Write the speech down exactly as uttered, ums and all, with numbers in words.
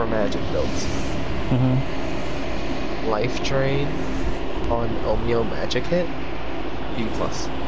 for magic builds. Mm-hmm. Life Drain on Omeo Magic hit, B plus.